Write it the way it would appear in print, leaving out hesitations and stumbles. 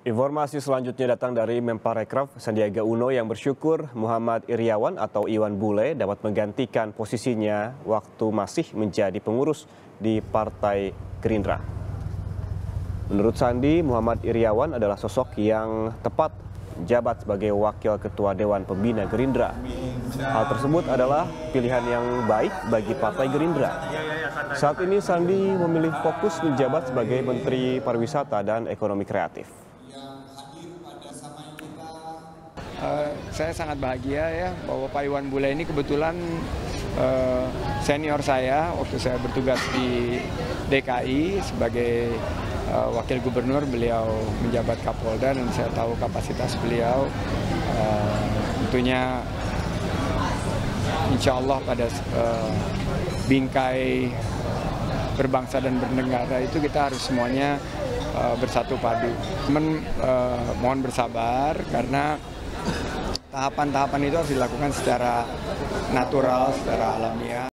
Informasi selanjutnya datang dari Menparekraf Sandiaga Uno yang bersyukur Muhammad Iryawan atau Iwan Bule dapat menggantikan posisinya waktu masih menjadi pengurus di Partai Gerindra. Menurut Sandi, Muhammad Iryawan adalah sosok yang tepat menjabat sebagai Wakil Ketua Dewan Pembina Gerindra. Hal tersebut adalah pilihan yang baik bagi Partai Gerindra. Saat ini Sandi memilih fokus menjabat sebagai Menteri Pariwisata dan Ekonomi Kreatif. Saya sangat bahagia ya bahwa Pak Iwan Bule ini kebetulan senior saya waktu saya bertugas di DKI sebagai Wakil Gubernur. Beliau menjabat Kapolda dan saya tahu kapasitas beliau. Tentunya insya Allah pada bingkai berbangsa dan bernegara itu kita harus semuanya bersatu padu. Mohon bersabar karena tahapan-tahapan itu harus dilakukan secara natural, secara alamiah.